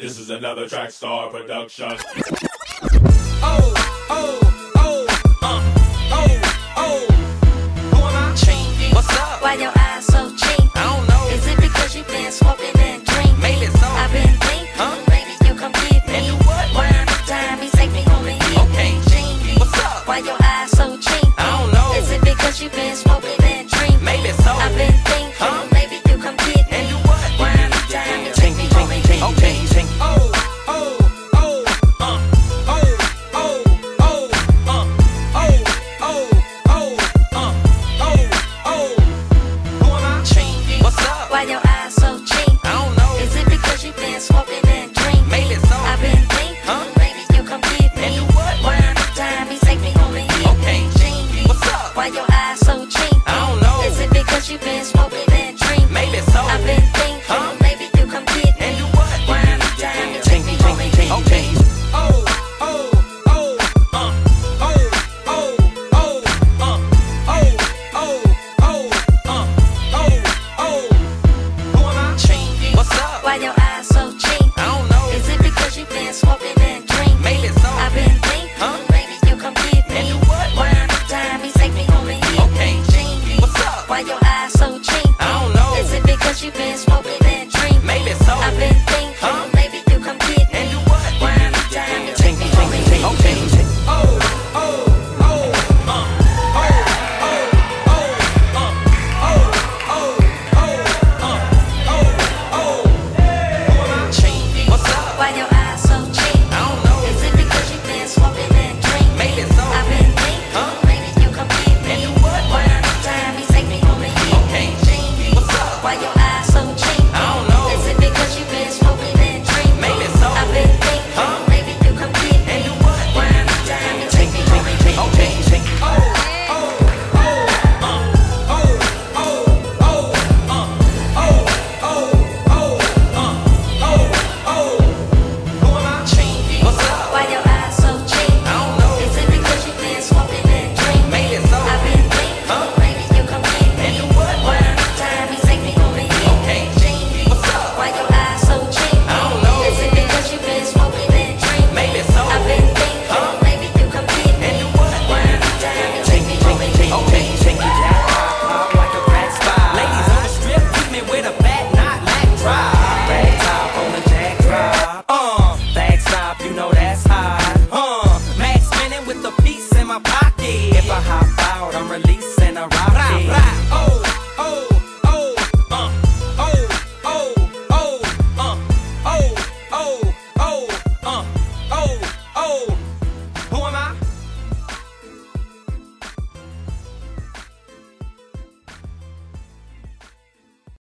This is another Track Star production. Oh, oh, oh, who am I? Chingy. What's up? Why your eyes so cheap? I don't know. Is it because you've been smoking and drinking? Maybe so. I've been thinking, maybe you come get me. And do what? One time you take me home and hit Okay. me. Chingy. What's up? Why your eyes so cheap? I don't know. Is it because you've been smoking